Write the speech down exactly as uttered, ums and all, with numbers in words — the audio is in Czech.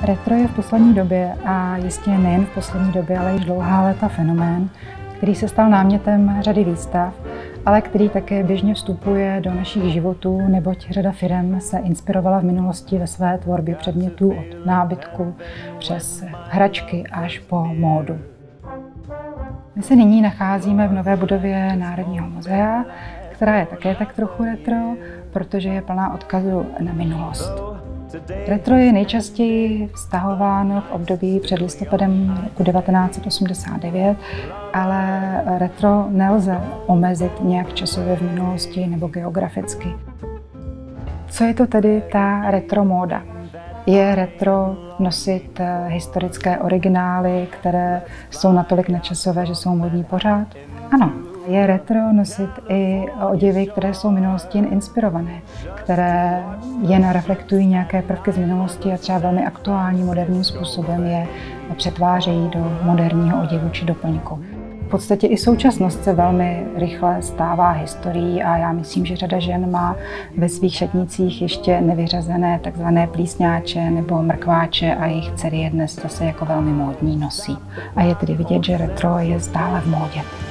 Retro je v poslední době, a jistě nejen v poslední době, ale již dlouhá léta fenomén, který se stal námětem řady výstav, ale který také běžně vstupuje do našich životů, neboť řada firem se inspirovala v minulosti ve své tvorbě předmětů od nábytku přes hračky až po módu. My se nyní nacházíme v nové budově Národního muzea, která je také tak trochu retro, protože je plná odkazů na minulost. Retro je nejčastěji vztahováno v období před listopadem roku devatenáct set osmdesát devět, ale retro nelze omezit nějak časově v minulosti nebo geograficky. Co je to tedy ta retro móda? Je retro nosit historické originály, které jsou natolik nečasové, že jsou módní pořád? Ano. Je retro nosit i oděvy, které jsou minulostí jen inspirované, které jen reflektují nějaké prvky z minulosti a třeba velmi aktuální moderním způsobem je přetvářejí do moderního oděvu či doplňku. V podstatě i současnost se velmi rychle stává historií a já myslím, že řada žen má ve svých šatnicích ještě nevyřazené takzvané plísňáče nebo mrkváče a jejich dcery je dnes zase jako velmi módní nosí. A je tedy vidět, že retro je stále v módě.